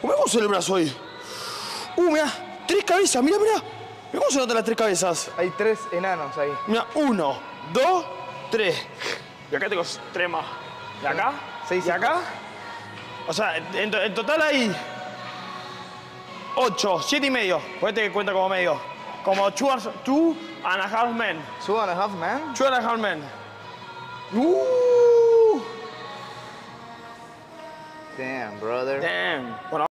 ¿Cómo se ve el brazo ahí? Mirá, 3 cabezas, mirá. Mirá cómo se notan las 3 cabezas. Hay 3 enanos ahí. Mirá, 1, 2, 3. Y acá tengo 3 más. ¿Y acá? 6 ¿Y acá? O sea, en total hay 8, 7 y medio. Ponete que cuenta como medio. Como 2 and a half men. 2 and a half men? 2 and a half men. Damn, brother. Damn. Bueno,